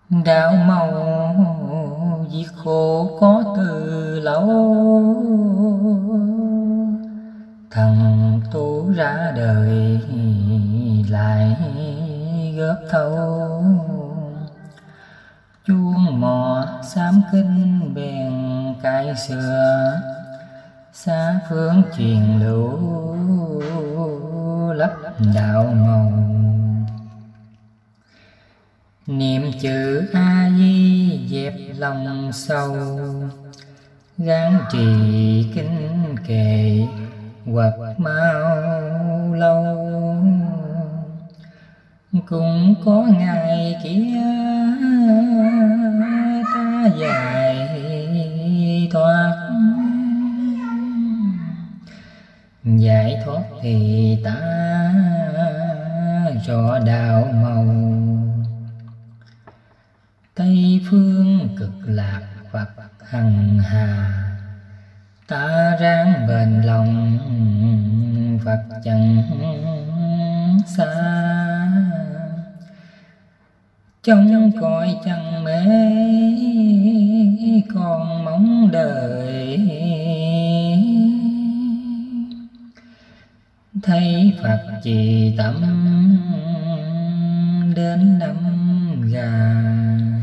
Đạo màu diệt khổ có từ lâu, thần tu ra đời lại góp thâu. Chuông mò sám kinh bèn cai xưa, xa phương truyền lưu lấp đạo màu. Niệm chữ A Di dẹp lòng sâu, gắng trì kinh kệ hoặc mau lâu. Cũng có ngày kia ta giải thoát thì ta rõ đạo màu. Tây phương cực lạc Phật hằng hà, ta ráng bền lòng Phật chẳng xa. Trong cõi chẳng mê còn mong đời, thấy Phật trì tâm đến đâm gà.